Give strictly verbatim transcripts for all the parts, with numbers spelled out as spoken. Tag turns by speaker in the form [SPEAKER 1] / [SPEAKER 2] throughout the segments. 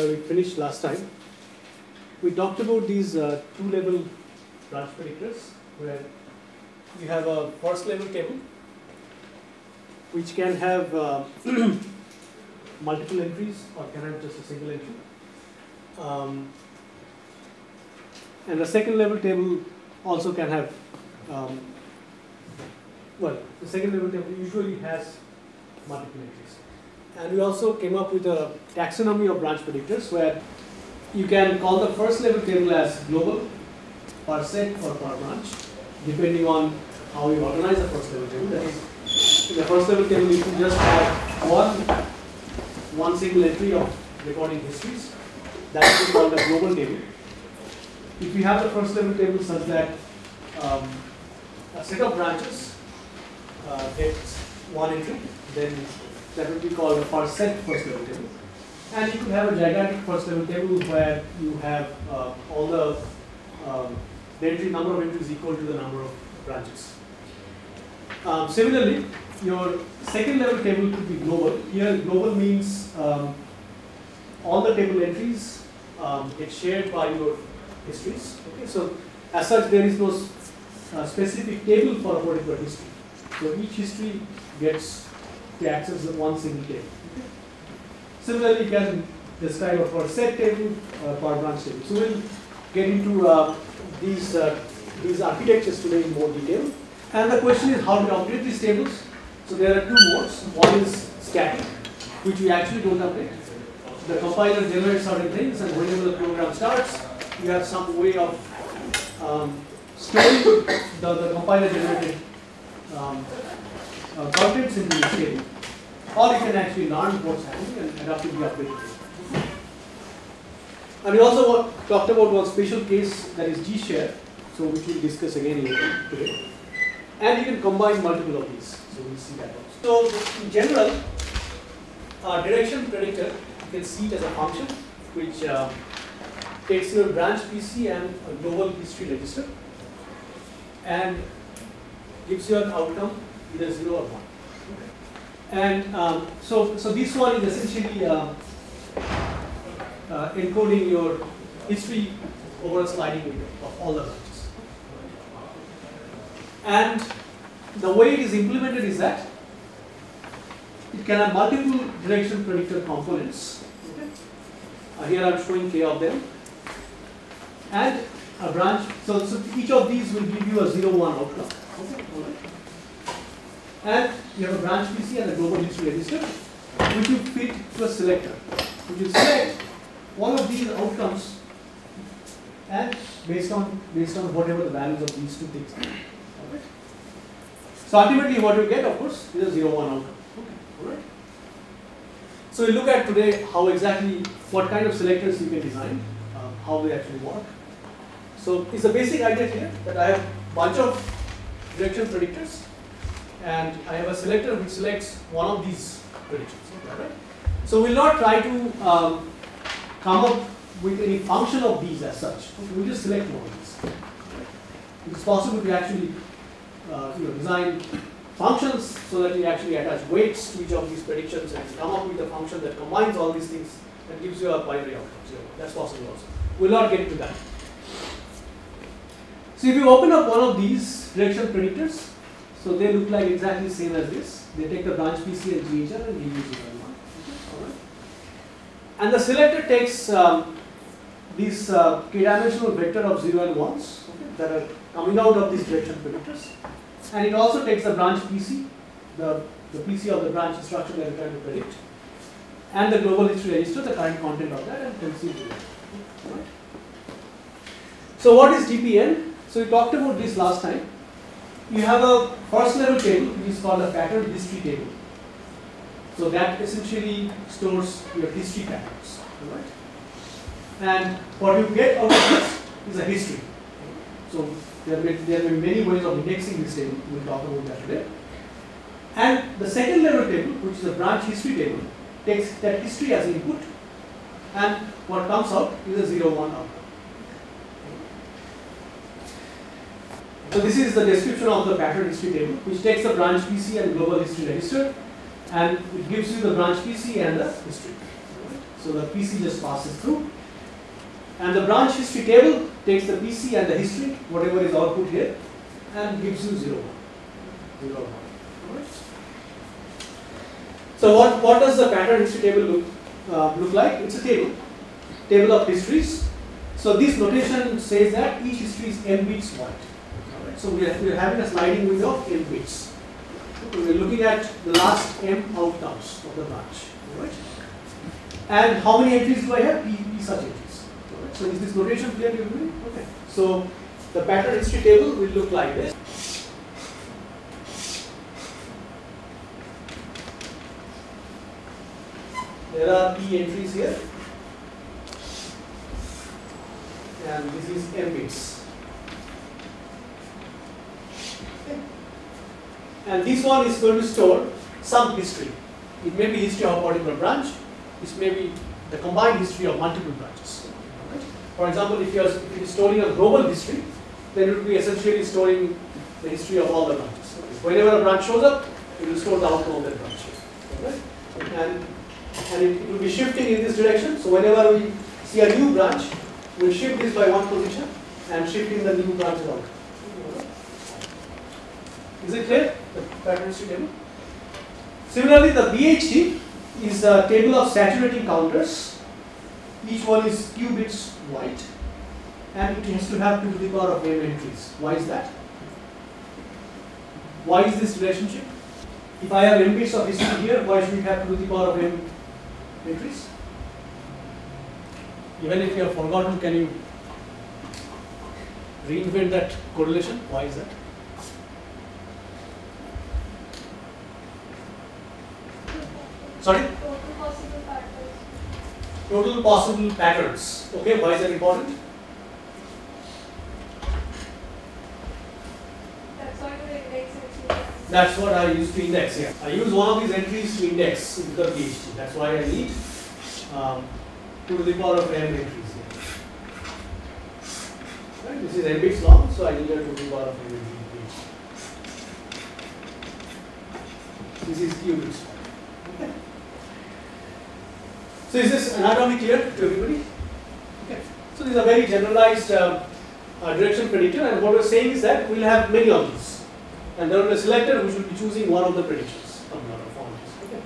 [SPEAKER 1] where we finished last time. We talked about these uh, two-level branch predictors, where you have a first-level table, which can have uh, multiple entries or can have just a single entry. Um, and the second-level table also can have, um, well, the second-level table usually has multiple entries. And we also came up with a taxonomy of branch predictors where you can call the first level table as global, per set, or per branch, depending on how you organize the first level table. That is, in the first level table, you can just have one, one single entry of recording histories. That is called a global table. If you have the first level table such that um, a set of branches uh, gets one entry, then that would be called a per set first level table. And you could have a gigantic first level table where you have uh, all the, um, the entry number of entries equal to the number of branches. Um, similarly, your second level table could be global. Here, global means um, all the table entries um, get shared by your histories. Okay, so as such, there is no uh, specific table for a particular history. So each history gets to access one single table. Okay. Similarly, you can describe a per set table, uh, per branch table. So we'll get into uh, these uh, these architectures today in more detail. And the question is how to update these tables. So there are two modes. One is static, which we actually don't update. The compiler generates certain things, and whenever the program starts, you have some way of um, storing the, the compiler generated um, uh, contents into this table. Or you can actually learn what's happening and adapt to the updated table. And we also talked about one special case that is G-share, so which we'll discuss again today. And you can combine multiple of these, so we'll see that also. So in general, a direction predictor, you can see it as a function which uh, takes your branch P C and a global history register and gives you an outcome either zero or one. And um, so, so this one is essentially uh, uh, encoding your history over a sliding window of all the branches. And the way it is implemented is that it can have multiple direction predictor components. Okay. Uh, here I am showing k of them. And a branch, so, so each of these will give you a zero one outcome. Okay. All right. And you have a branch P C and a global history register, which you feed to a selector, which will select one of these outcomes, and based on based on whatever the values of these two things are. All right. So ultimately, what you get, of course, is a zero one outcome. Okay. All right. So we look at today how exactly what kind of selectors you can design, uh, how they actually work. So it's a basic idea here that I have a bunch of direction predictors. And I have a selector which selects one of these predictions. Okay, right? So we'll not try to um, come up with any function of these as such. Okay, we'll just select one of these. It's possible to actually uh, you know, design functions so that you actually attach weights to each of these predictions and come up with a function that combines all these things and gives you a binary outcome. So that's possible also. We'll not get into that. So if you open up one of these direction predictors, so they look like exactly the same as this. They take the branch P C and G H R and give you zero and one. Okay. All right. And the selector takes um, this uh, k-dimensional vector of zero and ones okay, that are coming out of these direction predictors. And it also takes the branch P C, the, the P C of the branch instruction that we're trying to predict, and the global history register, the current content of that, and tells you it. All right. So what is D P N? So we talked about this last time. You have a first level table which is called a pattern history table. So that essentially stores your history patterns. Right? And what you get out of this is a history. So there may, there may be many ways of indexing this table. We will talk about that today. And the second level table, which is a branch history table, takes that history as input, and what comes out is a zero one outcome. So this is the description of the pattern history table, which takes the branch P C and global history register, and it gives you the branch P C and the history. So the P C just passes through. And the branch history table takes the P C and the history, whatever is output here, and gives you zero one. zero one. Alright. So what, what does the pattern history table look, uh, look like? It's a table. Table of histories. So this notation says that each history is n bits wide. Alright. So we are, we are having a sliding window of n bits. So we are looking at the last m outcomes of the branch. Alright. And how many entries do I have? P, P such entries. Alright. So is this notation clear to you? Okay. So the pattern history table will look like this. There are P entries here, and this is m bits. Okay. And this one is going to store some history. It may be history of a particular branch. This may be the combined history of multiple branches. Right? For example, if you are if it is storing a global history, then it will be essentially storing the history of all the branches. Okay. Whenever a branch shows up, it will store the outcome of that branch. Right? And and it, it will be shifting in this direction. So whenever we see a new branch, we will shift this by one position and shift in the new branches out. Is it clear? The pattern history table. Similarly, the B H T is a table of saturating counters. Each one is q bits wide, and it has to have two to the power of m entries. Why is that? Why is this relationship? If I have m bits of history here, why should it have two to the power of m entries? Even if you have forgotten, can you reinvent that correlation? Why is that? Sorry?
[SPEAKER 2] Total possible patterns.
[SPEAKER 1] Total possible patterns. Okay, why is that important?
[SPEAKER 2] That's why you index it.
[SPEAKER 1] That's what I use to index here. I use one of these entries to index into the P H T. That's why I need um, two to the power of m entries here. Right? This is n bits long, so I need a two to the power of m entries. This is q bits long. Okay. So is this anatomy clear to everybody? Okay. So this is a very generalized uh, uh, direction predictor, and what we're saying is that we'll have many of these, and there will be a selector who should be choosing one of the predictions from the formulas. Okay.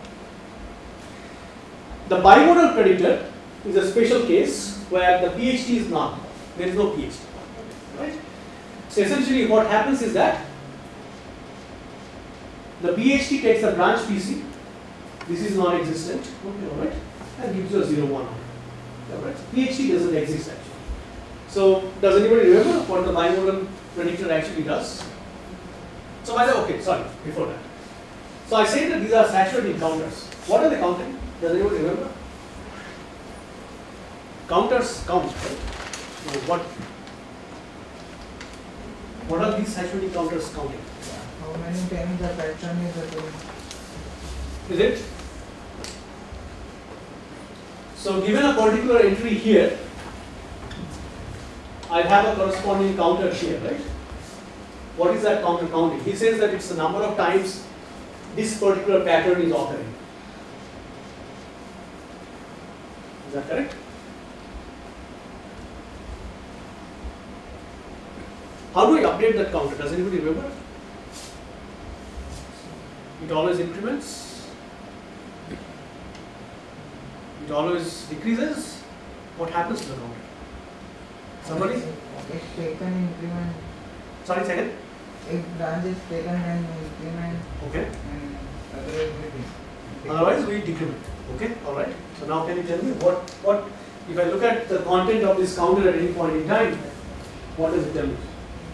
[SPEAKER 1] The bimodal predictor is a special case where the P H T is not. There is no P H T. Right? So essentially, what happens is that the P H T takes the branch P C. This is non-existent. Okay, all right. And gives you a zero one. Right? P H T doesn't exist actually. So does anybody remember what the bimodal predictor actually does? So by the okay, sorry, before that. So I say that these are saturating counters. What are they counting? Does anybody remember? Counters count, right? So what what are these saturating counters counting?
[SPEAKER 3] How many times the pattern is occurring?
[SPEAKER 1] Is it? So given a particular entry here, I have a corresponding counter here, right? What is that counter counting? He says that it's the number of times this particular pattern is occurring. Is that correct? How do I update that counter? Does anybody remember? It always increments. It always decreases. What happens to the counter? Somebody?
[SPEAKER 3] If taken increment,
[SPEAKER 1] Sorry, second.
[SPEAKER 3] if branch is taken and increment
[SPEAKER 1] Okay.
[SPEAKER 3] and otherwise it is.
[SPEAKER 1] Otherwise, we decrement. Okay. All right. So now, can you tell me what what if I look at the content of this counter at any point in time? What does it tell me?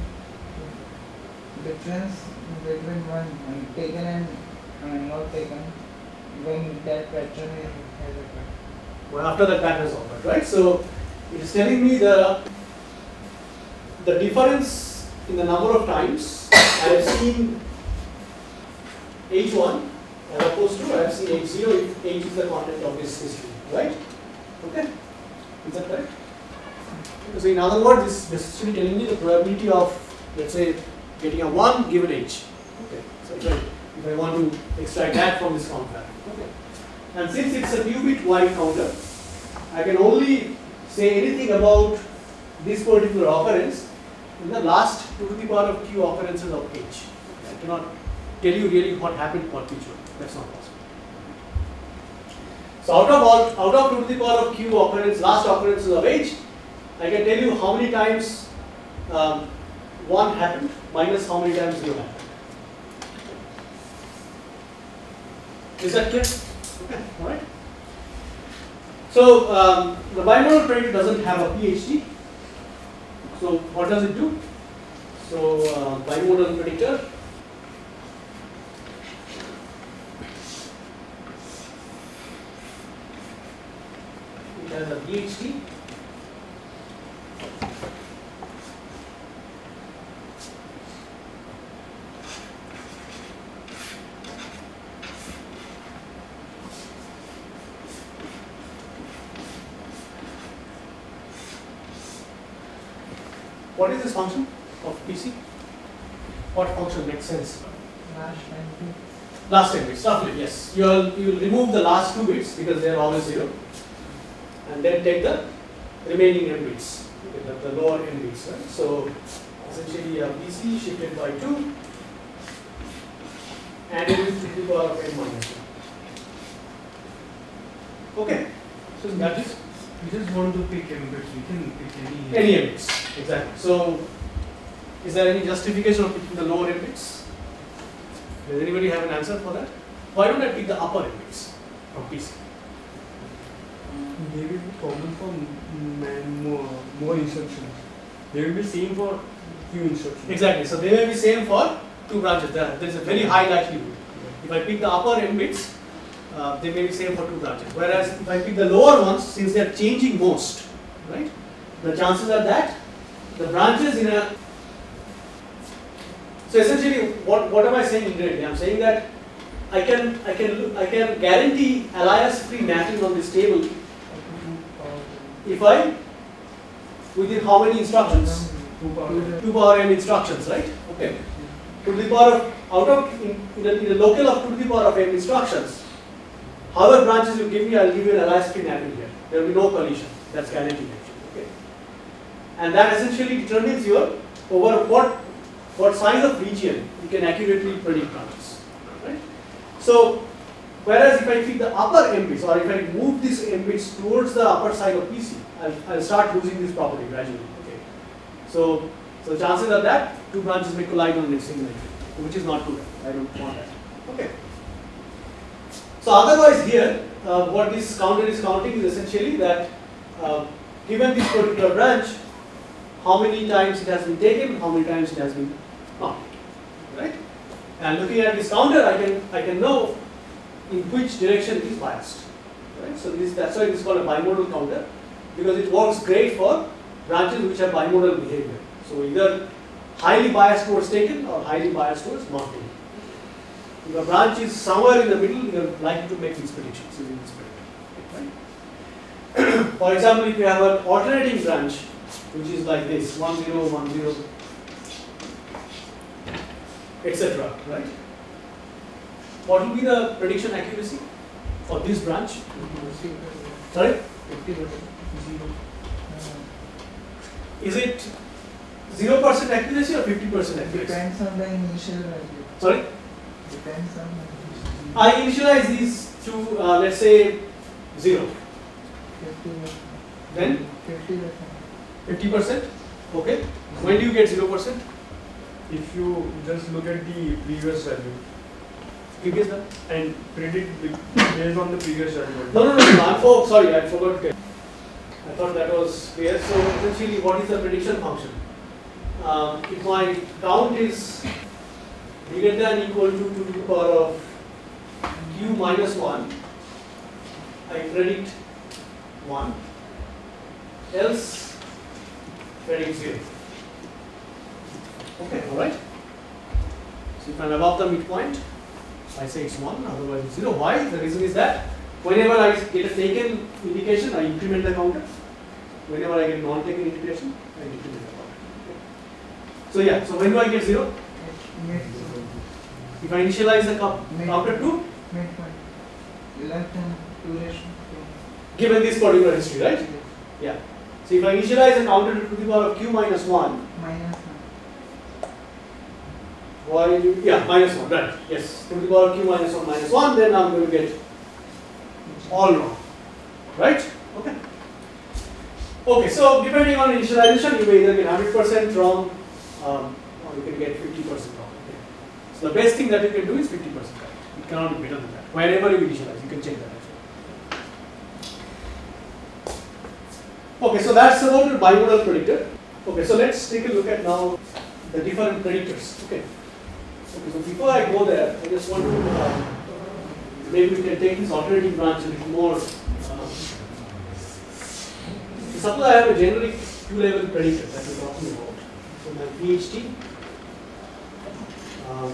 [SPEAKER 3] Difference between one and taken and uh, not taken when that pattern is has occurred.
[SPEAKER 1] Well, after that pattern is occurred, right? So it is telling me the the difference in the number of times I have seen H one as opposed to I have seen H zero if H is the content of this history, right? Okay, is that correct? So in other words, this this is actually telling me the probability of, let's say, getting a one given H. Okay, so if I, if I want to extract that from this counter. Okay, and since it's a two bit wide counter, I can only say anything about this particular occurrence in the last two to the power of q occurrences of h. I cannot tell you really what happened for each one. That's not possible. So out of all, out of two to the power of q occurrence, last occurrences of h, I can tell you how many times um, one happened minus how many times zero happened. Is that clear? Okay, all right. So um, the bimodal predictor doesn't have a P H D. So what does it do? So uh, bimodal predictor it has a P H D. What is this function of P C? What function makes sense?
[SPEAKER 3] Last and
[SPEAKER 1] Last ten bits, roughly, yes. You will you will remove the last two bits because they are always zero, and then take the remaining n bits, okay, the, the lower n bits. Right? So essentially, a P C shifted by two, and it is to the power of n minus one. Okay,
[SPEAKER 4] So
[SPEAKER 1] that
[SPEAKER 4] we
[SPEAKER 1] is
[SPEAKER 4] just, we just want to pick m bits. We can pick any.
[SPEAKER 1] any n bits, exactly. So is there any justification of picking the lower n bits? Does anybody have an answer for that? Why don't I pick the upper n bits from P C?
[SPEAKER 4] They will be common for m- more, more instructions. They will be same for few instructions.
[SPEAKER 1] Exactly. So they may be same for two branches. There, there is a very high likelihood. If I pick the upper n bits, uh, they may be same for two branches. Whereas if I pick the lower ones, since they are changing most, right? The chances are that the branches in a so essentially, what what am I saying indirectly? I am saying that I can I can look, I can guarantee alias-free mapping on this table if I within how many instructions?
[SPEAKER 4] Two power.
[SPEAKER 1] two power n instructions, right? Okay. To the power of out of in, in, a, in a local of two to the power of n instructions, however branches you give me, I'll give you an alias-free mapping here. There will be no collision. That's guaranteed actually. Okay. And that essentially determines your over what what size of region you can accurately predict branches. Right? So whereas if I pick the upper n bits or if I move these n bits towards the upper side of P C, I'll, I'll start losing this property gradually. Okay. So so chances are that two branches may collide on a single entry, which is not good. I don't want that. Okay. So otherwise here, uh, what this counter is counting is essentially that uh, given this particular branch, how many times it has been taken, how many times it has been not taken, right? And looking at this counter, I can I can know in which direction it is biased, right? So this that's why it is called a bimodal counter, because it works great for branches which have bimodal behavior. So either highly biased towards taken or highly biased towards not taken. If a branch is somewhere in the middle, you are likely to make these predictions using this predictor, right? For example, if you have an alternating branch, which is like this, one zero, one zero, et cetera, right? What will be the prediction accuracy for this branch? Sorry?
[SPEAKER 3] fifty percent. Zero.
[SPEAKER 1] Is it zero percent accuracy or fifty percent accuracy?
[SPEAKER 3] Depends on the initial value.
[SPEAKER 1] Sorry?
[SPEAKER 3] Depends on the initial value.
[SPEAKER 1] I initialize these to, uh, let's say, zero.
[SPEAKER 3] fifty percent.
[SPEAKER 1] Then
[SPEAKER 3] fifty percent.
[SPEAKER 1] fifty percent? Okay. When do you get zero percent?
[SPEAKER 4] If you just look at the previous value
[SPEAKER 1] Previous one?
[SPEAKER 4] and predict the- based on the previous value.
[SPEAKER 1] No, no, no, no. I'm oh, sorry, I forgot to tell. I thought that was clear. So essentially, what is the prediction function? Um, if my count is greater than equal to two to the power of q minus one, I predict one. Else, predict zero. Okay, all right. So if I'm above the midpoint, I say it's one, otherwise it's zero. Why? The reason is that whenever I get a taken indication, I increment the counter. Whenever I get non-taken indication, I decrement the counter. Okay. So yeah, so when do I get zero?
[SPEAKER 3] Mid.
[SPEAKER 1] If I initialize the count-
[SPEAKER 3] Mid.
[SPEAKER 1] counter to
[SPEAKER 3] Midpoint. Less than duration.
[SPEAKER 1] given this particular history, right? Yeah. So if I initialize a counter to the power of q minus one,
[SPEAKER 3] Minus one.
[SPEAKER 1] why you, yeah, minus one, right? Yes, to the power of q minus one minus one, then I'm going to get all wrong, right? Okay. Okay, so depending on initialization, you may either get one hundred percent wrong, um, or you can get fifty percent wrong. Okay. So the best thing that you can do is fifty percent right. It cannot be better than that. Whenever you initialize, you can check that actually. Okay, so that's about the bimodal predictor. Okay, so let's take a look at now the different predictors. Okay. Okay, so before I go there, I just want to uh, maybe we can take this alternating branch a little more. Uh, suppose I have a generic two-level predictor that we're talking about. So my P H D. Um,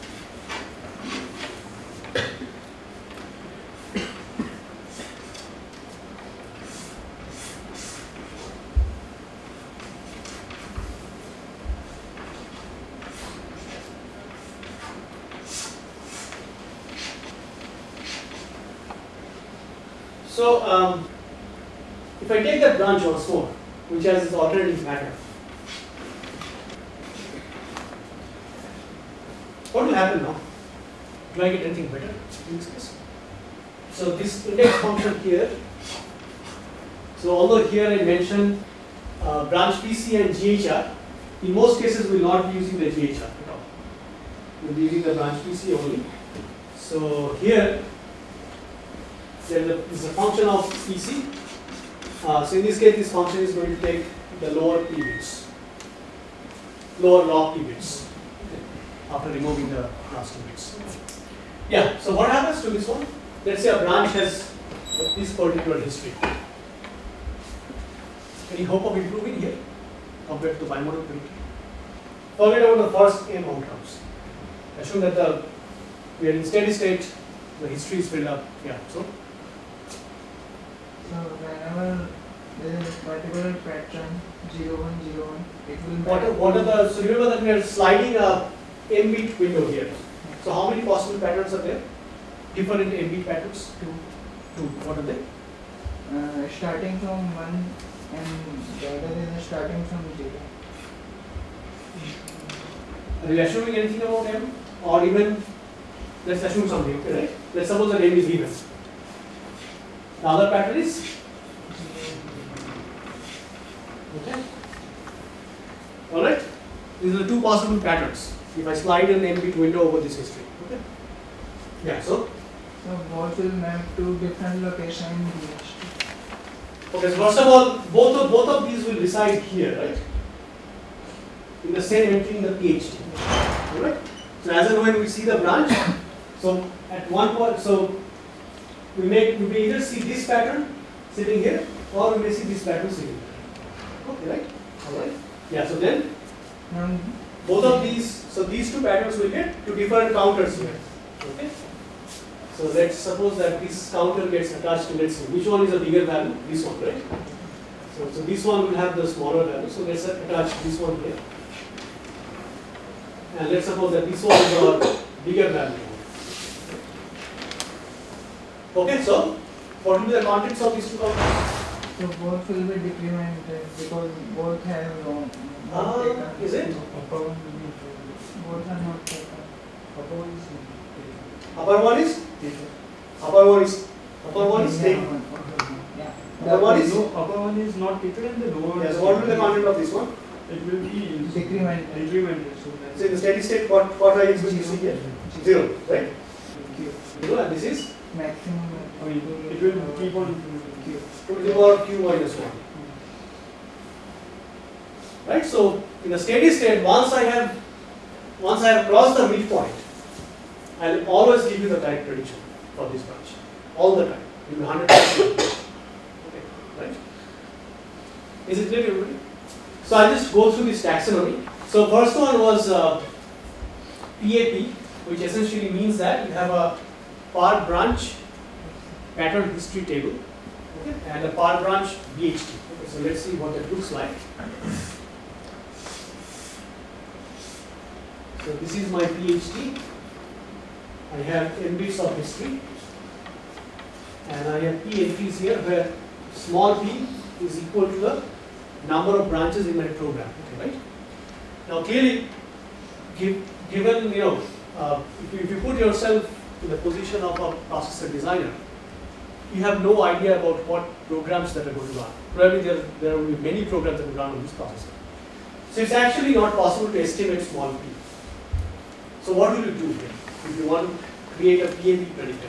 [SPEAKER 1] So, um, if I take that branch once more, which has its alternating pattern, what will happen now? Do I get anything better in this case? So, this index function here, so although here I mentioned uh, branch P C and G H R, in most cases we will not be using the G H R at all. We will be using the branch P C only. So, here there is a function of P C. Uh, so in this case, this function is going to take the lower p bits, lower log p bits, okay, after removing the last two bits. Yeah. So what happens to this one? Let's say a branch has this particular history. Any hope of improving here compared to the bimodal predictor? Forget about the first m outcomes. Assume that the we are in steady state. The history is filled up. Yeah. So.
[SPEAKER 3] So whenever there is a particular pattern zero one zero one, it will
[SPEAKER 1] What are, what are the, so remember that we are sliding a m bit window here. So how many possible patterns are there? Different m bit patterns?
[SPEAKER 3] two.
[SPEAKER 1] Two. What are they?
[SPEAKER 3] Uh, starting from one and the other is starting from zero.
[SPEAKER 1] Are you assuming anything about m? Or even, let's assume something, okay, right? Let's suppose that m is even. The other pattern is? Okay. Alright? These are the two possible patterns. If I slide an m bit window over this history. Okay. Yeah, so?
[SPEAKER 3] So both will map to different location in D H T.
[SPEAKER 1] Okay, so first of all, both of both of these will reside here, right? In the same entry in the P H D. Alright? So as and when we see the branch, so at one point, so we make we may either see this pattern sitting here, or we may see this pattern sitting here. Okay, right? Alright. Yeah, so then
[SPEAKER 3] Um,
[SPEAKER 1] both of these, so these two patterns will get to different counters here. Okay. So let's suppose that this counter gets attached to, let's see, which one is a bigger value? This one, right? So, so this one will have the smaller value. So let's attach this one here. And let's suppose that this one is our bigger value. Okay, so what will be the contents of these two counters?
[SPEAKER 3] so both will be decremented because both have wrong.
[SPEAKER 1] Ah,
[SPEAKER 3] not taken.
[SPEAKER 1] is it?
[SPEAKER 4] Upper one will be
[SPEAKER 3] Both are not taken.
[SPEAKER 4] upper one is not
[SPEAKER 1] Upper one is?
[SPEAKER 4] taken.
[SPEAKER 1] Upper one is? Upper one is
[SPEAKER 3] Yeah,
[SPEAKER 1] taken.
[SPEAKER 3] one, upper one, yeah.
[SPEAKER 1] Upper one is?
[SPEAKER 4] No, upper one is not taken and the lower one
[SPEAKER 1] Yes,
[SPEAKER 4] is
[SPEAKER 1] what will be the
[SPEAKER 4] taken.
[SPEAKER 1] content of this one?
[SPEAKER 4] It will be
[SPEAKER 3] Decremented.
[SPEAKER 4] incremented. So that's
[SPEAKER 1] So in the steady state, what, what are you going to see here? Zero, right?
[SPEAKER 3] Q.
[SPEAKER 1] Zero, and this is
[SPEAKER 3] Maximum.
[SPEAKER 4] I mean, it will keep on incrementing.
[SPEAKER 3] Q.
[SPEAKER 1] to the power of q minus one. Right? So in the steady state, once I have once I have crossed the midpoint, I will always give you the correct prediction for this branch. All the time. It will be one hundred percent. Okay, right? Is it clear to everybody? So I'll just go through this taxonomy. So first one was uh, P A P, which essentially means that you have a par branch pattern history table, okay, and a par branch B H T. Okay, so let's see what that looks like. So this is my P H D. I have n bits of history. and I have P entries here where small p is equal to the number of branches in my program. Okay, right? Now clearly, give, given you know, uh, if, you, if you put yourself in the position of a processor designer, you have no idea about what programs that are going to run. Probably there, there will be many programs that will run on this processor. So it's actually not possible to estimate small p. So what will you do here if you want to create a P A B predictor?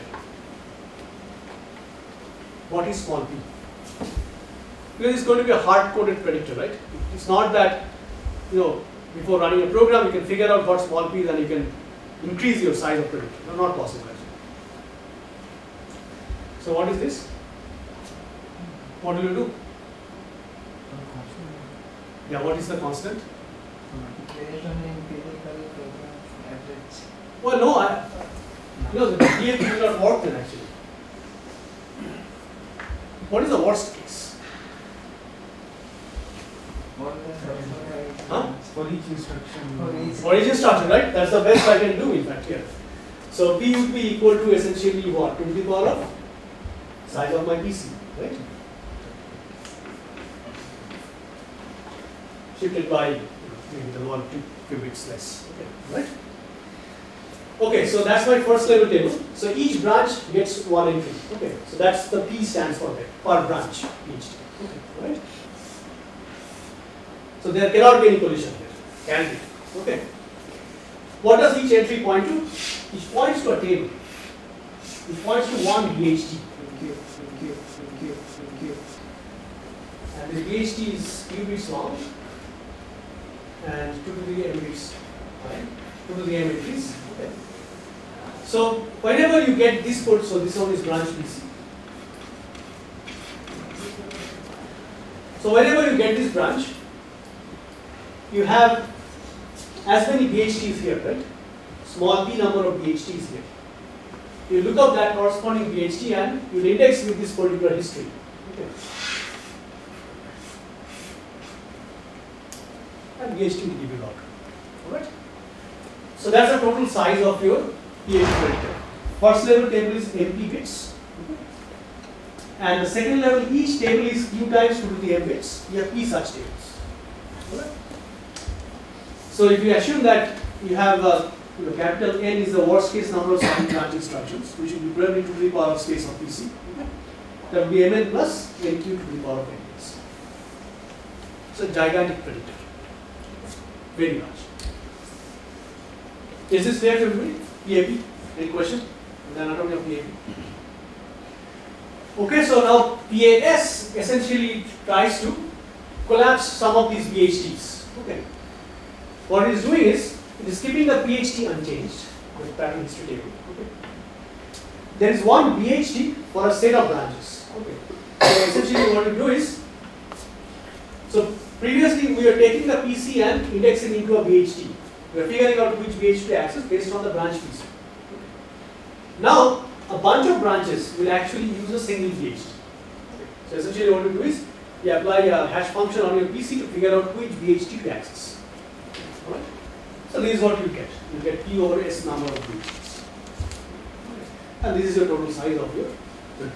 [SPEAKER 1] What is small p? Because it's going to be a hard-coded predictor, right? It's not that, you know, before running a program, you can figure out what small p is and you can increase your size of predictor. No, not possible actually. So what is this? What will you do? Yeah, what is the constant?
[SPEAKER 3] Based on the empirical program average.
[SPEAKER 1] Well, no, I, you know, the P A B will not work then actually. What is the worst case?
[SPEAKER 3] More than
[SPEAKER 1] Huh?
[SPEAKER 4] For each instruction.
[SPEAKER 3] For each-
[SPEAKER 1] For each instruction, right? That's the best I can do in fact here. So P would be equal to essentially what? two to the power of size of my P C, right? Shifted by maybe the one two qubits less. Okay, right? Okay, so that's my first level table. So each branch gets one entry. Okay, so that's the P stands for that, per branch each. Okay, right? So there cannot be any collision here. Can be. Okay. What does each entry point to? It points to a table. It points to one B H T. And this B H T is few bits long and two to the n bits. Right? two to the n entries. Okay. So whenever you get this code, so this one is branch B C. So whenever you get this branch, you have as many B H Ts here, right? Small p number of B H Ts here. You look up that corresponding B H T and you index with this particular history. Okay. And B H T will give you log. Alright? So that's the total size of your P H predictor. First level table is M P bits. And the second level, each table is q times two to the m bits. You have p such tables. Alright? So if you assume that you have uh, you know, capital N is the worst case number of starting branch instructions, which will be probably two to the power of space of P C. Okay. That will be Mn plus Nq to the power of N bits. It's a gigantic predictor. Very large. Is this clear to everybody? P A B? Any question? The anatomy of P A B. Okay, so now P A S essentially tries to collapse some of these B H Ts. Okay. What it is doing is, it is keeping the P H T unchanged, the pattern history table. Okay. There is one B H T for a set of branches. Okay. So essentially what you do is, so previously we were taking the P C and indexing into a B H T. We are figuring out which B H T to access based on the branch P C. Okay. Now, a bunch of branches will actually use a single B H T. Okay. So essentially what you do is, you apply a hash function on your P C to figure out which B H T to access. Alright? So this is what you get. You get P over S number of B H Ts. And this is your total size of your filter.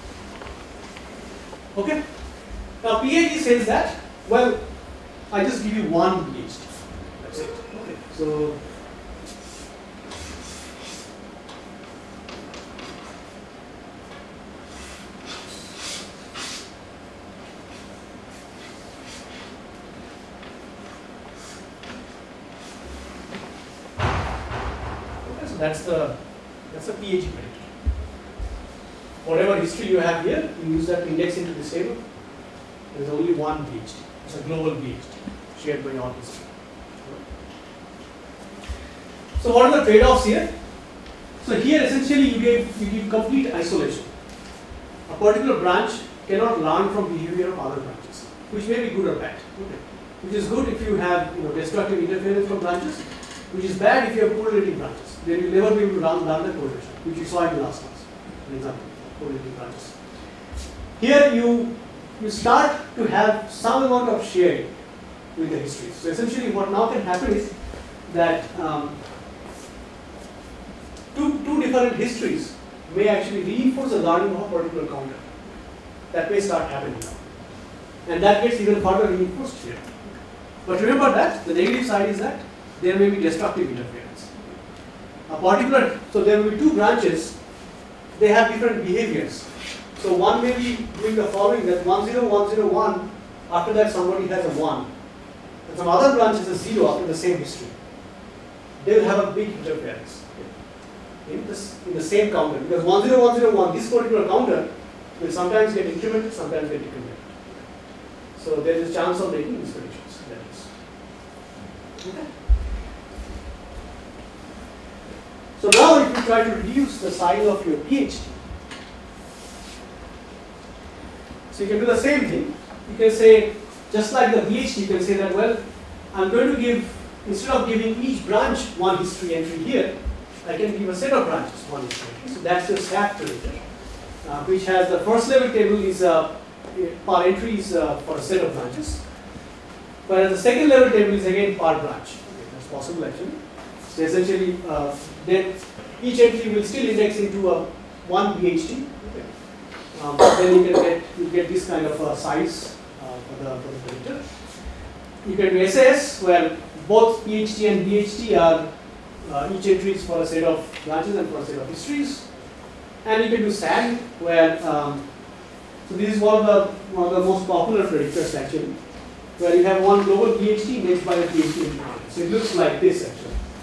[SPEAKER 1] Okay? Now P A B says that, well, I just give you one B H T. That's it. Okay. So that's the that's a P A G predictor. Whatever history you have here, you use that to index into this table. There is only one B H T. It's a global B H T shared by all history. So what are the trade-offs here? So here essentially you give you give complete isolation. A particular branch cannot learn from behavior of other branches, which may be good or bad. Okay. Which is good if you have you know destructive interference from branches, which is bad if you have correlating branches. Then you will never be able to run, run the correlation, which you saw in the last class, an example, correlating branches. Here you, you start to have some amount of sharing with the histories. So essentially what now can happen is that um, two, two different histories may actually reinforce the learning of a particular counter. That may start happening now. And that gets even further reinforced here. But remember that the negative side is that there may be destructive interference. A particular, so there will be two branches, they have different behaviors. So one may be doing the following, that one zero one zero one, after that somebody has a one. And some other branch is a zero after the same history. They will have a big interference in, this, in the same counter. Because one zero one zero one, this particular counter, will sometimes get incremented, sometimes get decremented. So there is a chance of making these predictions. That is. Okay. So now if you try to reduce the size of your P H D, so you can do the same thing. You can say, just like the B H D, you can say that, well, I'm going to give, instead of giving each branch one history entry here, I can give a set of branches one history entry. So that's the stack predictor, uh, which has the first level table is uh, per entry is uh, for a set of branches. Whereas the second level table is again per branch. Okay, that's possible actually. So essentially, uh, then each entry will still index into a one B H D. Okay. Um, then you can get you get this kind of uh, size uh, for the for the predictor. You can do S A S where both P H D and B H D are uh, each entry is for a set of branches and for a set of histories. And you can do S A G where um, so this is one of the one of the most popular predictors actually, where you have one global P H D indexed by a P H D entry. So it looks like this actually.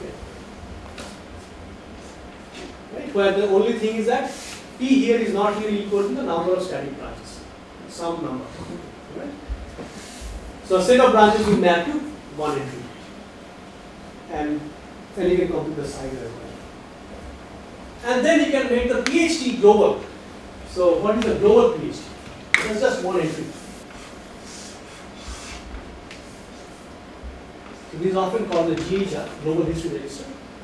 [SPEAKER 1] Right? Where the only thing is that P here is not really equal to the number of static branches, some number. Right? So a set of branches will map to one entry, and then you can compute the size as well. And then you can make the P H D global. So what is the global P H D? It's just one entry. So this is often called the G H R, Global History Register.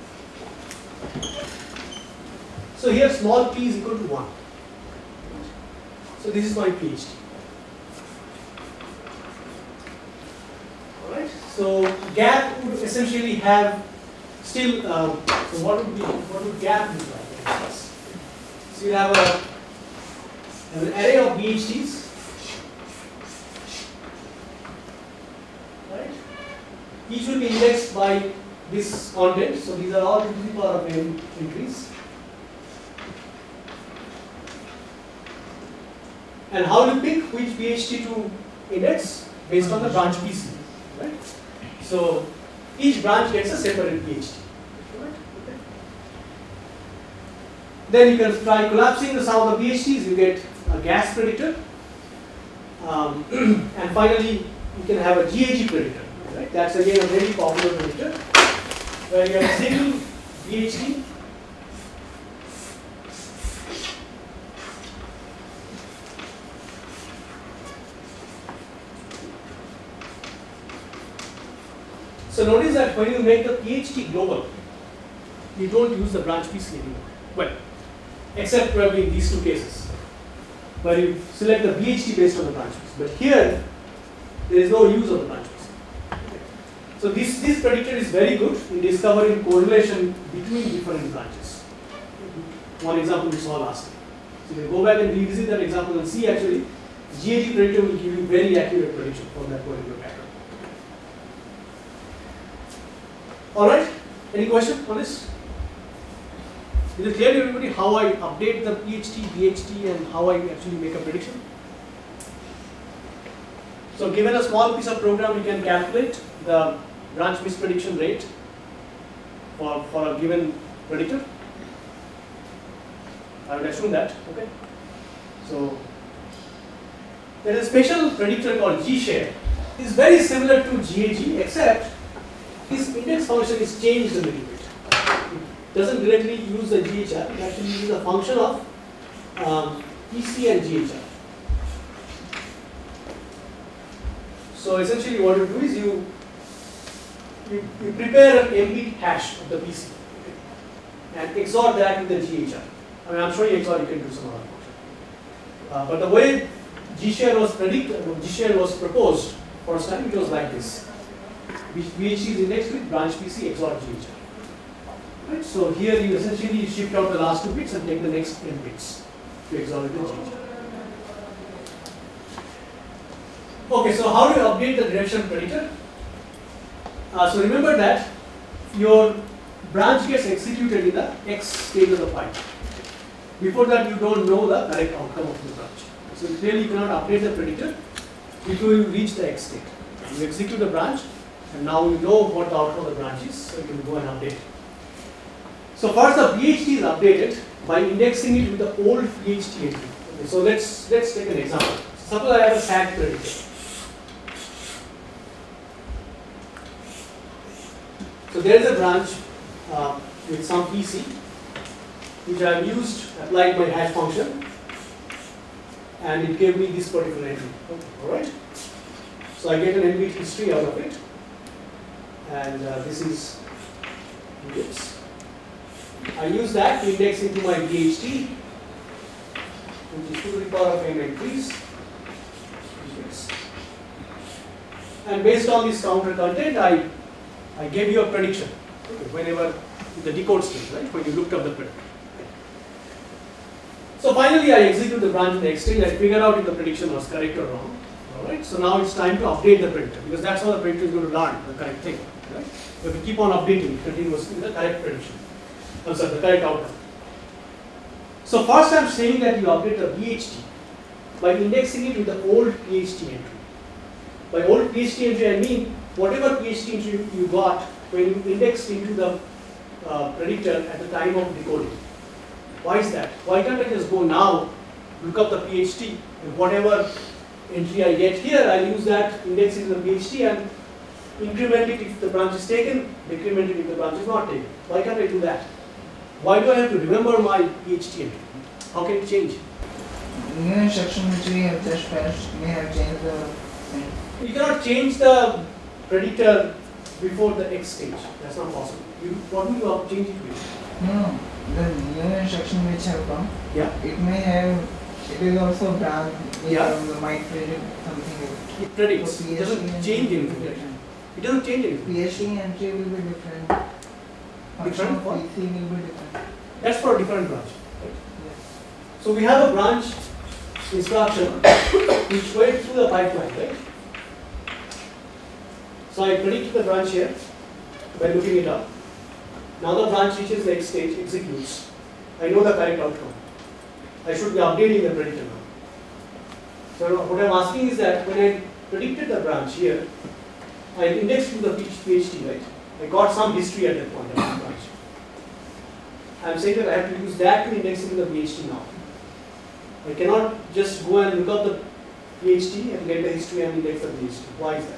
[SPEAKER 1] So here small p is equal to one. So this is my P H D. Alright, so gap would essentially have still, um, so what would be, what would gap look like? So you have a an array of B H Ds, right? Each will be indexed by this content. So these are all to the power of n entries. And how do you pick which B H D to index? Based on the branch P C, right? So each branch gets a separate P H D. Then you can try collapsing the sum of the B H Ds, you get a gas predictor. Um, and finally, you can have a G A G predictor. Right? That's again a very popular predictor, where you have a single B H D. So notice that when you make the P H D global, you don't use the branch P C anymore. Well, except probably in these two cases, where you select the B H D based on the branch P C. But here, there is no use of the branch P C. So this, this predictor is very good in discovering correlation between different branches. One example we saw last time. So you can go back and revisit that example and see actually, G A G predictor will give you very accurate prediction for that particular pattern. Alright, any question on this? Is it clear to everybody how I update the P H D, B H D and how I actually make a prediction? So given a small piece of program, you can calculate the branch misprediction rate for, for a given predictor. I would assume that, okay? So there is a special predictor called G-share. It is very similar to G A G, except this index function is changed a little bit. It doesn't directly use the G H R, it actually uses a function of um, P C and G H R. So essentially what you do is you, you, you prepare an M bit hash of the P C, okay, and X O R that with the G H R. I mean, I'm sure X O R you can do some other function. Uh, but the way G-share was predicted, G-share was proposed first time, it was like this. B H D is indexed with branch P C X O R G H R. Right? So here you essentially shift out the last two bits and take the next ten bits to exonerate the change. Okay, so how do you update the direction predictor? Uh, so remember that your branch gets executed in the X stage of the pipe. Before that, you don't know the correct outcome of the branch. So clearly, you cannot update the predictor before you reach the X state. You execute the branch, and now you know what the outcome of the branch is, so you can go and update. So first, the P H T is updated by indexing it with the old P H T entry. Okay, so let's let's take an example. Suppose I have a S A G predictor. So there is a branch uh, with some P C which I have used, applied my hash function, and it gave me this particular entry. Okay, all right. So I get an N bit history out of it, and uh, this is bits. I use that to index into my P H T, which is to the power of n entries. And based on this counter content, I I gave you a prediction. Okay, whenever the decode stage, right? When you looked up the predictor. So finally, I execute the branch in the X stage. I figure out if the prediction was correct or wrong. All right. So now it's time to update the predictor, because that's how the predictor is going to learn the correct thing. Right? You have to keep on updating continuously the correct prediction. I'm sorry, the correct outcome. So first, I'm saying that you update the P H T by indexing it with the old P H T entry. By old P H T entry, I mean whatever P H T entry you got when you indexed into the uh, predictor at the time of decoding. Why is that? Why can't I just go now, look up the P H T, and whatever entry I get here, I use that, index into the P H T, and increment it if the branch is taken, decrement it if the branch is not taken. Why can't I do that? Why do I have to remember my P H T entry? How can it change?
[SPEAKER 3] New instruction which we have just passed may have changed the thing.
[SPEAKER 1] You cannot change the predictor before the X stage. That's not possible. You, what do you change it with?
[SPEAKER 3] No, the new instruction which have come,
[SPEAKER 1] Yeah.
[SPEAKER 3] it may have, it is also branch
[SPEAKER 1] Yeah.
[SPEAKER 3] from the might predict something else.
[SPEAKER 1] It predicts.
[SPEAKER 3] So
[SPEAKER 1] It
[SPEAKER 3] P H T
[SPEAKER 1] doesn't
[SPEAKER 3] entry
[SPEAKER 1] change
[SPEAKER 3] will be
[SPEAKER 1] anything. Right?
[SPEAKER 3] different.
[SPEAKER 1] It doesn't change anything.
[SPEAKER 3] P H T entry will be different. Function
[SPEAKER 1] Different
[SPEAKER 3] of
[SPEAKER 1] what?
[SPEAKER 3] P C will be different.
[SPEAKER 1] That's for a different branch. Right?
[SPEAKER 3] Yes.
[SPEAKER 1] So we have a branch instruction which went through the pipeline, right? So I predict the branch here by looking it up. Now the branch reaches the X stage, executes. I know the correct outcome. I should be updating the predictor now. So what I'm asking is that when I predicted the branch here, I indexed to the P H T, right? I got some history at that point of the branch. I'm saying that I have to use that to index into the P H T now. I cannot just go and look up the P H T and get the history and index the P H T. Why is that?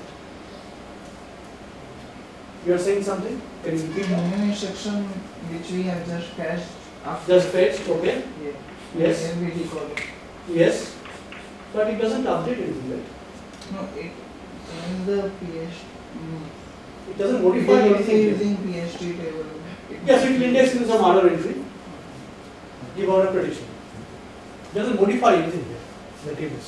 [SPEAKER 1] You are saying something? Can you repeat
[SPEAKER 3] The
[SPEAKER 1] that?
[SPEAKER 3] new instruction which we have just passed after.
[SPEAKER 1] Just fetched, okay?
[SPEAKER 3] Yeah.
[SPEAKER 1] Yes.
[SPEAKER 3] Then we decode it.
[SPEAKER 1] Yes. But it doesn't update anything, right?
[SPEAKER 3] No, it changes the P H T. Mm.
[SPEAKER 1] It doesn't
[SPEAKER 3] It
[SPEAKER 1] modify
[SPEAKER 3] is also
[SPEAKER 1] anything. here.
[SPEAKER 3] using P H T table.
[SPEAKER 1] Yes, it will index into some other entry. Give out a prediction. It doesn't modify anything here, the tables.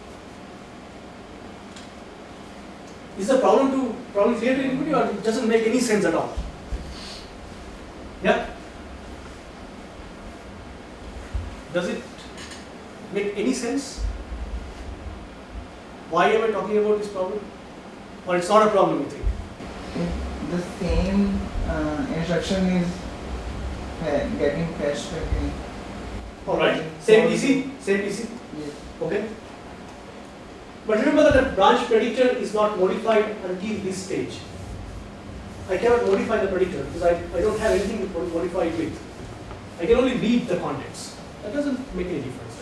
[SPEAKER 1] Is the problem to problem clear to anybody, or it doesn't make any sense at all? Yeah? Does it make any sense? Why am I talking about this problem? Or it's not a problem, you think?
[SPEAKER 3] If the same uh, instruction is uh, getting fetched again.
[SPEAKER 1] Alright. Same P C? Same P C?
[SPEAKER 3] Yes.
[SPEAKER 1] Okay. But remember that the branch predictor is not modified until this stage. I cannot modify the predictor because I, I don't have anything to modify it with. I can only read the contents. That doesn't make any difference.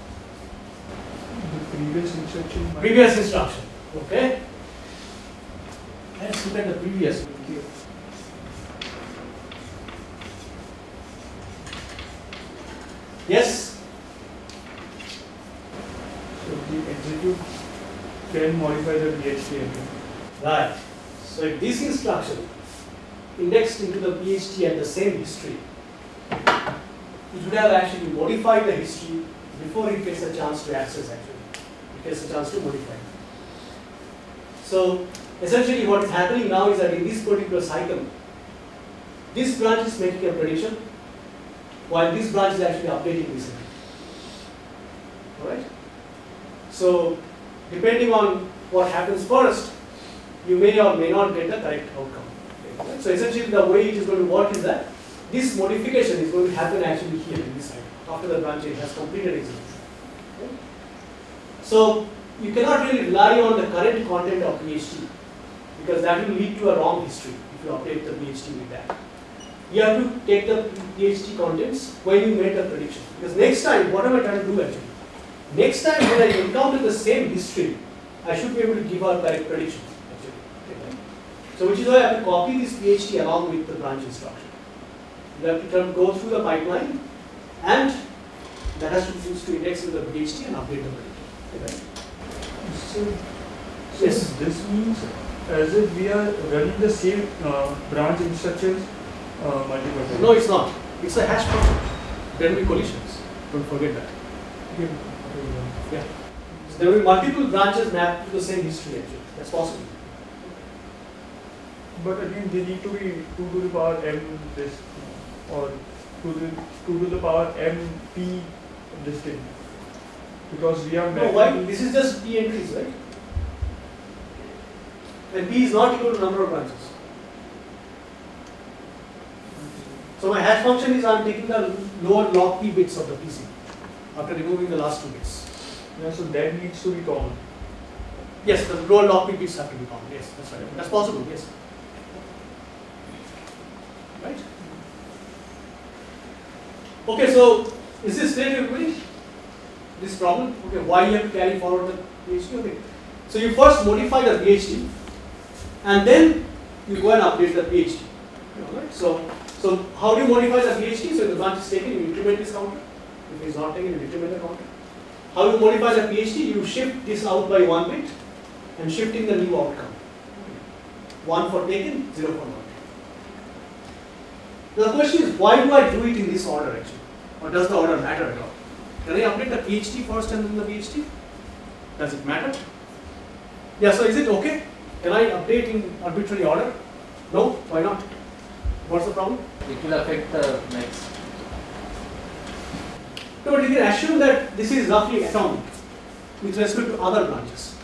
[SPEAKER 4] The previous instruction. might-
[SPEAKER 1] Previous instruction. Okay. Let's look at the previous. Yes?
[SPEAKER 4] So the execute can modify the P H T entry.
[SPEAKER 1] Right. So if this instruction indexed into the P H T at the same history, it would have actually modified the history before it gets a chance to access actually. It gets a chance to modify. So essentially what is happening now is that in this particular cycle, this branch is making a prediction, while this branch is actually updating this entry. Alright? So, depending on what happens first, you may or may not get the correct outcome. Right? So, essentially the way it is going to work is that this modification is going to happen actually here in this side, after the branch has completed execution. Okay? So, you cannot really rely on the current content of P H T, because that will lead to a wrong history if you update the P H T with that. You have to take the P H T contents when you make the prediction. Because next time, what am I trying to do actually? Next time when I encounter the same history, I should be able to give out correct prediction actually. Okay. So which is why I have to copy this P H T along with the branch instruction. You have to turn, go through the pipeline, and that has to be used to index with the P H T and update the prediction. Okay.
[SPEAKER 4] So, so
[SPEAKER 1] Yes.
[SPEAKER 4] this means as if we are running the same uh, branch instructions uh, multiple times.
[SPEAKER 1] No, it's not. It's a hash function. There will be collisions. Don't forget that. Yeah. So there will be multiple branches mapped to the same history actually. That's possible.
[SPEAKER 4] But again, they need to be two to the power m this or two to the, two to the power m p this thing, because we are
[SPEAKER 1] No,
[SPEAKER 4] mapping-
[SPEAKER 1] why? This is just P entries, right? And P is not equal to number of branches. So my hash function is I'm taking the lower log P bits of the P C after removing the last two bits.
[SPEAKER 4] Yeah, so that needs to be common.
[SPEAKER 1] Yes, the lower log P bits have to be common. Yes, that's right. That's possible. Yes. Right. Okay, so is this clear to everybody? This problem? Okay, why you have to carry forward the P H T? Okay. So you first modify the P H T, and then you go and update the P H T. Alright. So, so how do you modify the P H T? So if the branch is taken, you increment this counter. If it is not taken, you decrement the counter. How you modify the P H T? You shift this out by one bit and shift in the new outcome. One for taken, zero for not. The question is, why do I do it in this order actually? Or does the order matter at all? Can I update the P H T first and then the P H T? Does it matter? Yeah, so is it okay? Can I update in arbitrary order? No? Why not? What's the problem?
[SPEAKER 5] It will affect the next.
[SPEAKER 1] No, but you can assume that this is roughly atomic with respect to other branches.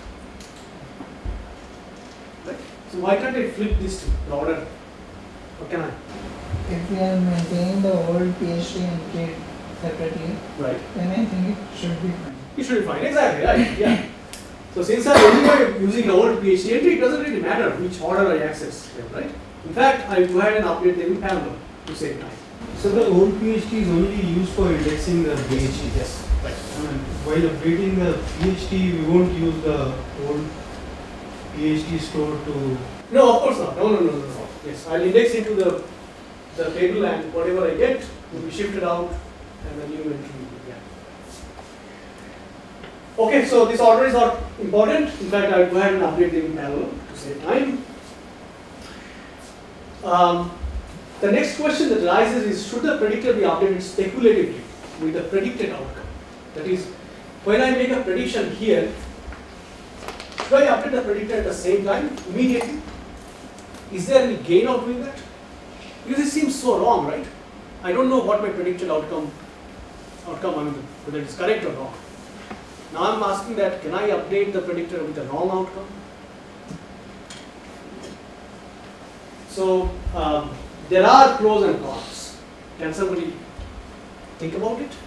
[SPEAKER 1] Right? So why can't I flip this to the order? Or can I?
[SPEAKER 3] If we are maintaining the old P H T entry separately,
[SPEAKER 1] Right.
[SPEAKER 3] then I think it should be fine.
[SPEAKER 1] It should be fine. Exactly, right. Yeah. So since I'm anyway using the old P H T entry, it doesn't really matter which order I access them, right? In fact, I go ahead and update them in parallel to save time.
[SPEAKER 6] So the old P H T is only used for indexing the P H T.
[SPEAKER 1] Yes. Right.
[SPEAKER 6] And while updating the P H T, we won't use the old P H T store to.
[SPEAKER 1] No, of course not. No, no, no, no, no. Yes, I'll index into the the table, and whatever I get will be shifted out, and the new entry will be, yeah. Okay, so this order is not important. In fact, I'll go ahead and update them in parallel to save time. Um, the next question that arises is, should the predictor be updated speculatively with the predicted outcome? That is, when I make a prediction here, should I update the predictor at the same time, immediately? Is there any gain of doing that? Because it seems so wrong, right? I don't know what my predicted outcome, outcome, I mean, whether it's correct or wrong. Now I'm asking that, can I update the predictor with a wrong outcome? So, um, there are pros and cons. Can somebody think about it?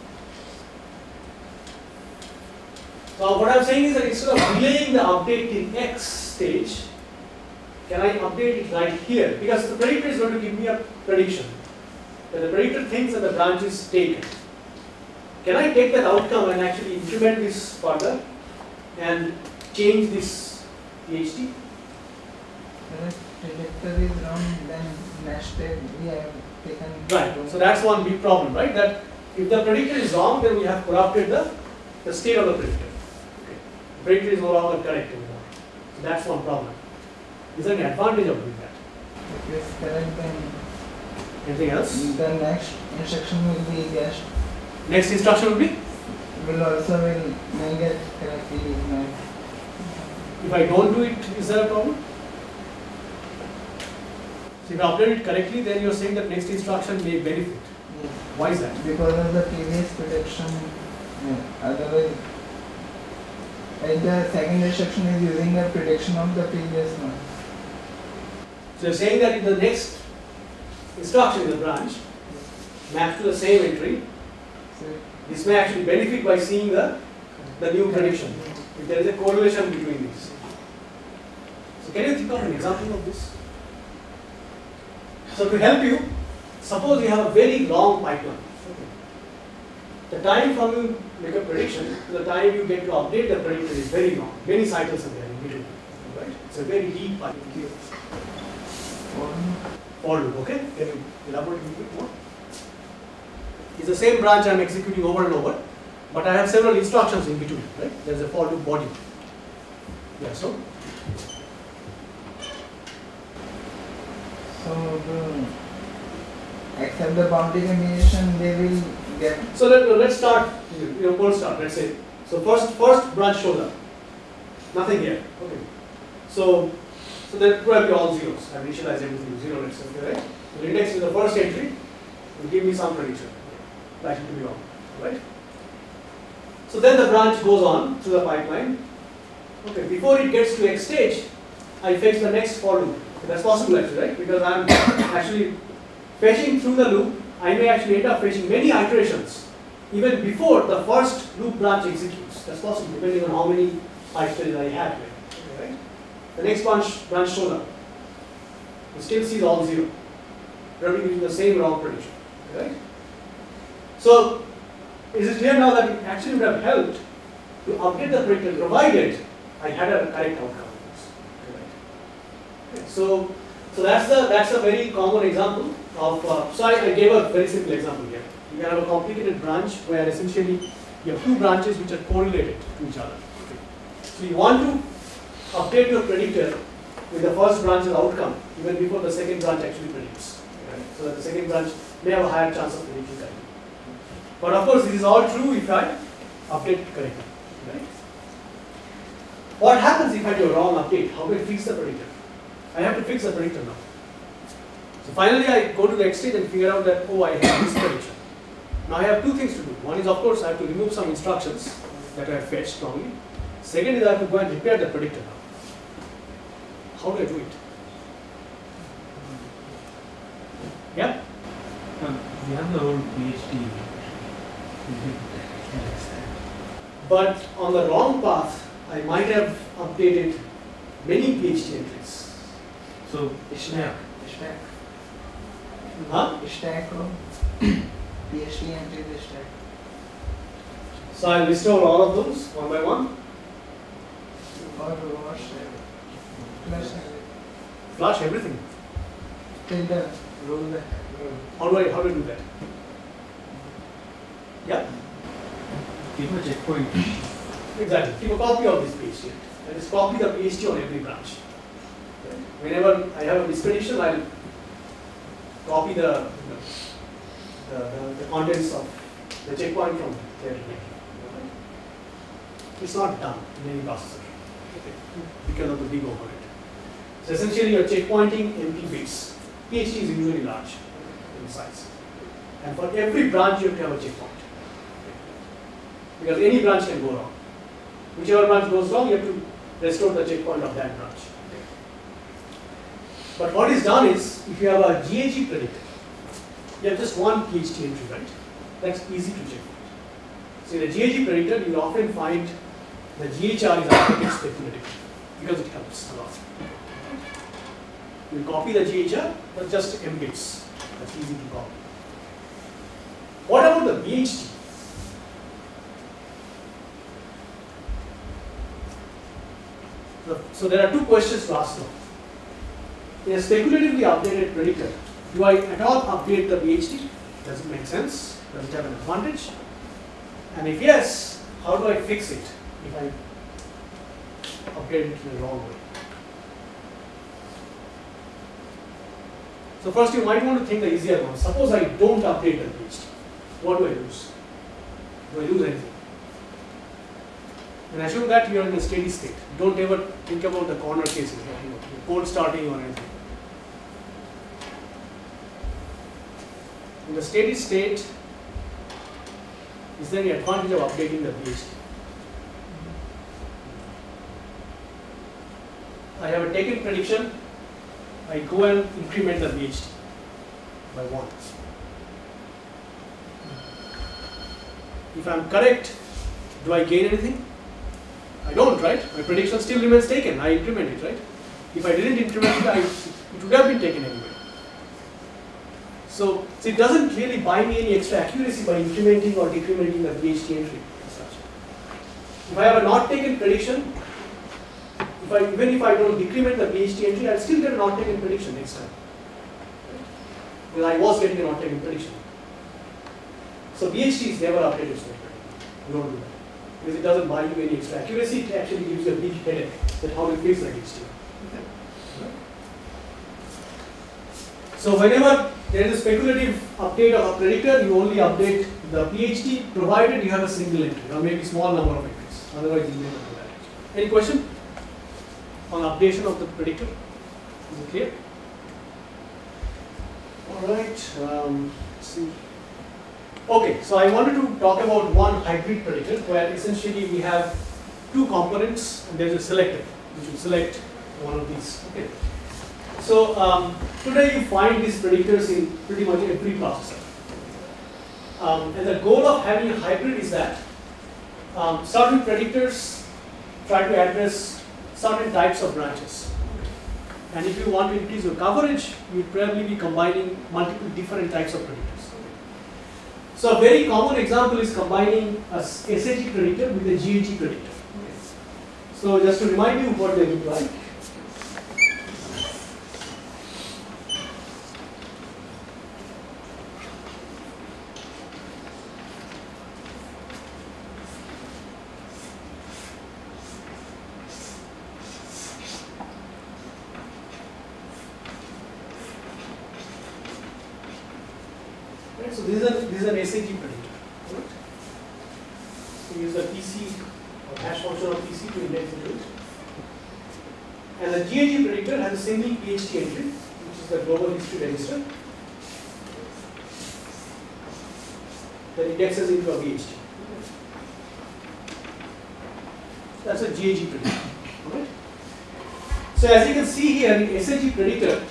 [SPEAKER 1] So what I'm saying is that instead of delaying the update in X stage, can I update it right here? Because the predictor is going to give me a prediction. That the predictor thinks that the branch is taken. Can I take that outcome and actually increment this further and change this P H T?
[SPEAKER 3] If predictor is wrong, then next step we have taken.
[SPEAKER 1] Right. So that's one big problem, right? That if the predictor is wrong, then we have corrupted the, the state of the predictor. Okay. The predictor is no longer correct anymore. So that's one problem. Is there any advantage of doing that?
[SPEAKER 3] If it is correct, then
[SPEAKER 1] Anything else?
[SPEAKER 3] the next instruction will be guessed.
[SPEAKER 1] Next instruction will be,
[SPEAKER 3] Will also will may get correctly ignored.
[SPEAKER 1] if I don't do it, is there a problem? So if you update it correctly, then you're saying that next instruction may benefit.
[SPEAKER 3] Yes.
[SPEAKER 1] Why is that?
[SPEAKER 3] Because of the previous prediction, yeah, otherwise, like the second instruction is using the prediction of the previous one.
[SPEAKER 1] So you're saying that in the next instruction in the branch, mapped to the same entry,
[SPEAKER 3] So,
[SPEAKER 1] this may actually benefit by seeing the, the new prediction. If there is a correlation between these. So can you think of an example of this? So to help you, suppose you have a very long pipeline. The time from you make a prediction to the time you get to update the predictor is very long. Many cycles are there in between. Right? It's a very deep pipeline. For loop, okay? Can you elaborate a little bit more? It's the same branch I am executing over and over, but I have several instructions in between, right? There's a for loop body. Yeah, so?
[SPEAKER 3] so the, except the boundary combination, they will get.
[SPEAKER 1] So let, let's start, you know, cold start, let's say. So first, first branch shows up. Nothing here, okay. So, so then probably all zeros. I've initialized everything zero, let's say, right? The index is the first entry, will give me some prediction. Likely to be wrong, right? So then the branch goes on through the pipeline. Okay, before it gets to X stage, I fetch the next for loop. Okay, that's possible actually, right? Because I'm actually fetching through the loop, I may actually end up fetching many iterations even before the first loop branch executes. That's possible depending on how many iterations I have here. Okay, right? The next branch, branch shows up. It still sees all zero, probably using the same wrong prediction. Okay, right? So, is it clear now that it actually would have helped to update the predictor provided I had a correct outcome? Okay. So, so that's the that's a very common example of. Uh, so I, I gave a very simple example here. You can have a complicated branch where essentially you have two branches which are correlated to each other. Okay. So you want to update your predictor with the first branch's outcome even before the second branch actually predicts. Okay. So that the second branch may have a higher chance of predicting that. But of course, this is all true if I update correctly. Right? What happens if I do a wrong update? How do I fix the predictor? I have to fix the predictor now. So finally, I go to the X stage and figure out that, oh, I have this prediction. Now I have two things to do. One is, of course, I have to remove some instructions that I have fetched wrongly. Second is I have to go and repair the predictor now. How do I do it? Yeah?
[SPEAKER 6] Um, we have the old P H D.
[SPEAKER 1] But on the wrong path, I might have updated many P H D entries.
[SPEAKER 6] So,
[SPEAKER 3] Stack. Stack.
[SPEAKER 1] Huh?
[SPEAKER 3] Stack of P H D entry the stack.
[SPEAKER 1] So I'll restore all of those one by one.
[SPEAKER 3] Or wash plus
[SPEAKER 1] Flush everything.
[SPEAKER 3] till the roll back.
[SPEAKER 1] How do I how do I do that? Yeah?
[SPEAKER 6] keep a checkpoint.
[SPEAKER 1] Exactly. Keep a copy of this P H D. And just copy the P H D on every branch. Whenever I have a misprediction, I'll copy the, you know, the, the, the contents of the checkpoint from there to there. It's not done in any processor because of the big overhead. So essentially, you're checkpointing empty bits. P H D is usually large in size, and for every branch, you have to have a checkpoint because any branch can go wrong. Whichever branch goes wrong, you have to restore the checkpoint of that branch. But what is done is, if you have a G A G predictor, you have just one P H D entry, right? That's easy to check. So in a G A G predictor, you will often find the G H R is updated speculatively because it helps a lot. You copy the G H R, but just M bits. That's easy to copy. What about the B H D? So, so there are two questions to ask now. In a speculatively updated predictor, do I at all update the B H D? Does it make sense? Does it have an advantage? And if yes, how do I fix it if I update it in the wrong way? So first you might want to think the easier one. Suppose I don't update the P H D. What do I lose? Do I lose anything? And assume that you are in a steady state. Don't ever think about the corner cases, you know, cold starting or anything. in the steady state, is there any advantage of updating the B H T? I have a taken prediction, I go and increment the B H T by one. If I am correct, do I gain anything? I don't, right? My prediction still remains taken, I increment it, right? If I didn't increment it, I, it would have been taken anyway. So, so it doesn't really buy me any extra accuracy by incrementing or decrementing the B H T entry as such. If I have a not taken prediction, if I, even if I don't decrement the B H T entry, I'll still get a not taken prediction next time. Because I was getting a not taken prediction. So B H T is never updated state prediction. You don't do that. Because it doesn't buy you any extra accuracy, it actually gives you a big headache that how to fix the B H T. So whenever there is a speculative update of a predictor, you only update the P H T provided you have a single entry or maybe small number of entries. Otherwise you never do that. Any question on updation of the predictor? Is it clear? Alright, um, let's see. Okay, so I wanted to talk about one hybrid predictor where essentially we have two components and there is a selector which will select one of these. Okay. So um, today you find these predictors in pretty much every processor. Um, and the goal of having a hybrid is that um, certain predictors try to address certain types of branches. And if you want to increase your coverage, you would probably be combining multiple different types of predictors. So a very common example is combining a S A T predictor with a G A T predictor. So just to remind you what they look like. So this is, a, this is an S A T predictor. Right? So use the P C or hash function of P C to index into it. And the G A T predictor has a single P H T entry, which is the global history register, that indexes into a B H T. That's a G A T predictor. Right? So as you can see here in S A T predictor,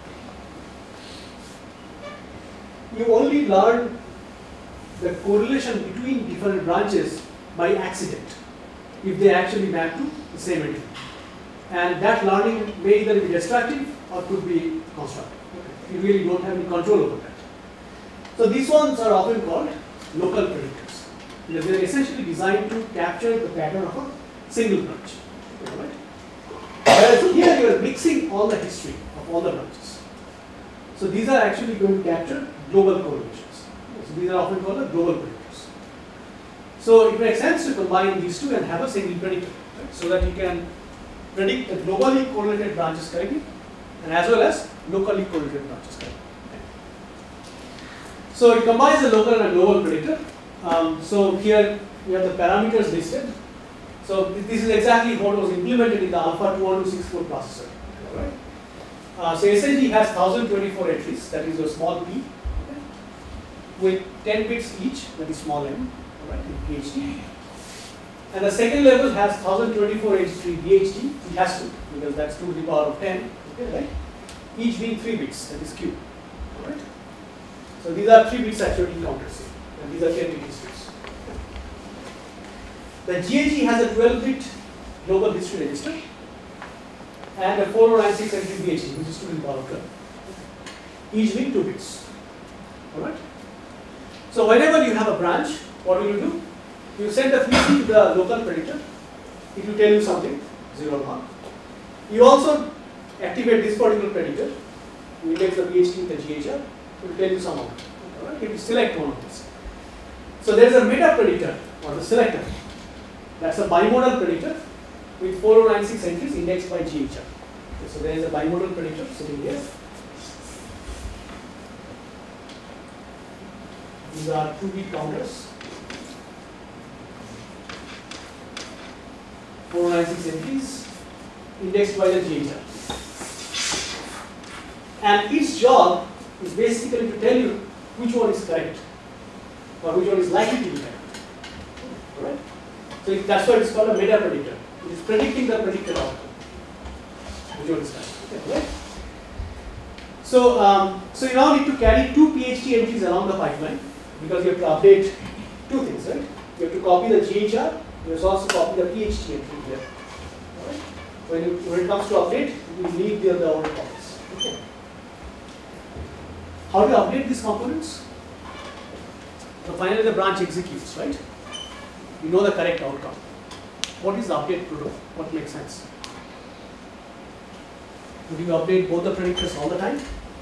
[SPEAKER 1] you only learn the correlation between different branches by accident if they actually map to the same entity. And that learning may either be destructive or could be constructive. You really don't have any control over that. So these ones are often called local predictors because they are essentially designed to capture the pattern of a single branch. Right? Whereas here you are mixing all the history of all the branches. So these are actually going to capture global correlations. So these are often called the global predictors. So it makes sense to combine these two and have a single predictor, right? So that you can predict the globally correlated branches correctly and as well as locally correlated branches correctly. Okay. So it combines the local and global predictor. Um, so here we have the parameters listed. So this is exactly what was implemented in the Alpha two one two six four processor. Right? Uh, so S A T has one thousand twenty-four entries, that is a small p, okay, with ten bits each, that is small m, right, in P H T. And the second level has one thousand twenty-four entry D H T, it has to, because that's two to the power of ten, okay, right? Each being three bits, that is q, right? So these are three bits actually counters here, and these are ten bit histories. The G A T has a twelve bit global history register and a four oh nine six entry B H T, which is two to the power of twelve, each being two bits. Alright? So whenever you have a branch, what will you do? You send a P C to the local predictor, it will tell you something, zero or one. You also activate this particular predictor, you index the B H T with the G H R, it will tell you some amount. Alright? It will select one of these. So there is a meta predictor or the selector. That's a bimodal predictor with four oh nine six entries indexed by G H R. Okay, so there is a bimodal predictor sitting here. These are two bit counters. four oh nine six entries indexed by the G H R. And its job is basically to tell you which one is correct or which one is likely to be correct. Alright? So it- that's why it's called a meta predictor. It is predicting the predicted outcome. Which one is correct? Okay, right? So, um, so you now need to carry two P H D entries along the pipeline because you have to update two things, right? You have to copy the G H R, you have to also copy the P H D entry here. Alright? When, you, when it comes to update, you need the, the old copies. Okay. How do you update these components? So finally the branch executes, right? You know the correct outcome. What is the update protocol? What makes sense? Would you update both the predictors all the time?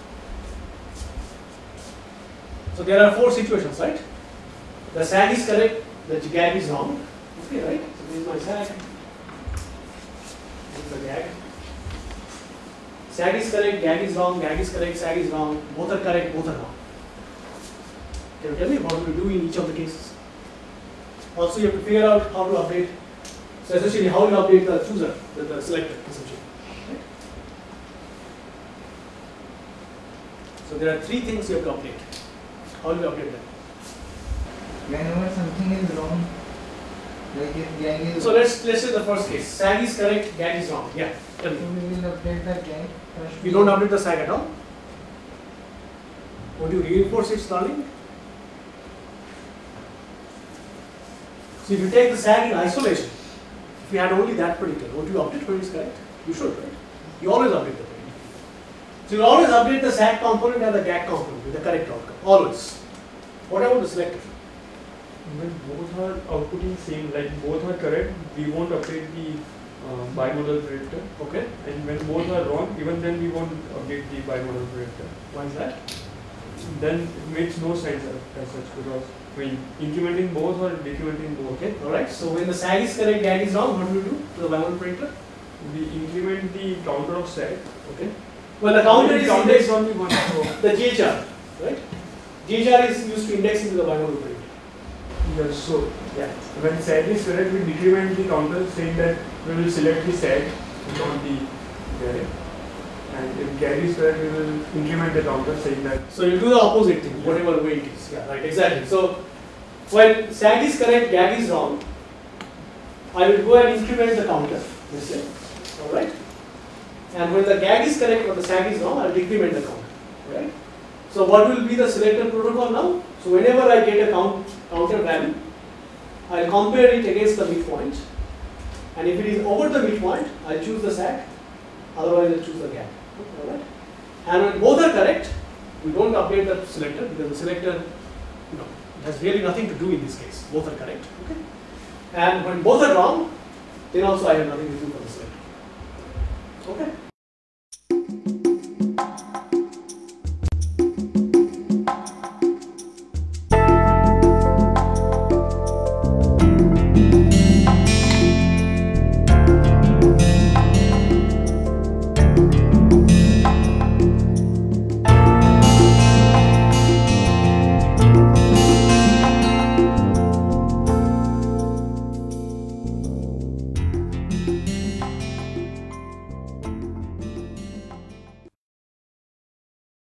[SPEAKER 1] So there are four situations, right? The sag is correct, the gag is wrong. Okay, right? So this is my sag. This is the gag. Sag is correct, gag is wrong, gag is correct, sag is wrong. Both are correct, both are wrong. Can you tell me what to do in each of the cases? Also, you have to figure out how to update. So essentially, how you update the chooser, the, the selector, essentially. Right? So there are three things you have to update. How do you update them?
[SPEAKER 3] Whenever something is wrong, like if gang is
[SPEAKER 1] So let's let's say the first case. Sag is correct, gag is wrong. Yeah. Tell
[SPEAKER 3] so
[SPEAKER 1] me.
[SPEAKER 3] we will update the gang first.
[SPEAKER 1] You don't update the sag at all. Would you reinforce its learning? So if you take the sag in isolation, if you had only that predictor, would you update when it's correct? You should, right? You always update the predictor. So you always update the sag component and the gag component with the correct outcome. Always. What about the selector?
[SPEAKER 4] When both are outputting same, like both are correct, we won't update the uh, bimodal predictor.
[SPEAKER 1] Okay.
[SPEAKER 4] And when both are wrong, even then we won't update the bimodal predictor.
[SPEAKER 1] Why is that?
[SPEAKER 4] Then it makes no sense as, as such, because when incrementing both or decrementing both,
[SPEAKER 1] Okay. Alright. So when the sag is correct, gag is wrong, what do you do to the bimodal predictor?
[SPEAKER 4] we increment the counter of sag.
[SPEAKER 1] Okay. Well, the counter is
[SPEAKER 4] counter
[SPEAKER 1] indexed
[SPEAKER 4] is only one. So
[SPEAKER 1] the G H R, right? G H R is used to index into the bimodal predictor.
[SPEAKER 4] yes, so
[SPEAKER 1] Yeah.
[SPEAKER 4] when sag is correct, we decrement the counter saying that we will select the sag, not the gag. And if gag is correct, we will increment the counter saying that.
[SPEAKER 1] So you do the opposite thing, whatever way it is. Yeah, right, exactly. So when sag is correct, gag is wrong, I will go and increment the counter, let's say. Alright? And when the gag is correct or the sag is wrong, I will decrement the counter. Right? So what will be the selector protocol now? So whenever I get a count, counter value, I will compare it against the midpoint. And if it is over the midpoint, I will choose the sag, otherwise I will choose the gag. Alright? And when both are correct, we don't update the selector because the selector, you know, it has really nothing to do in this case. Both are correct. Okay? And when both are wrong, then also I have nothing to do for the selector. Okay?